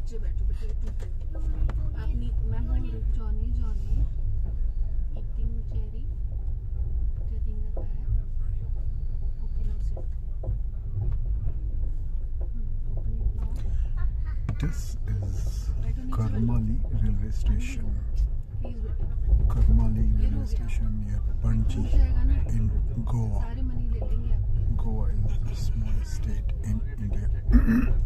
नीचे बैठो बेटे, टूटे अपनी। मैं हूँ Johnny eating cherry, taking the bag. Okay now sit. This is Karmali railway station. Please बेटे, Karmali railway station near Panji in Goa. सारे मनी ले लेंगे आपके। Goa is the smallest state in India.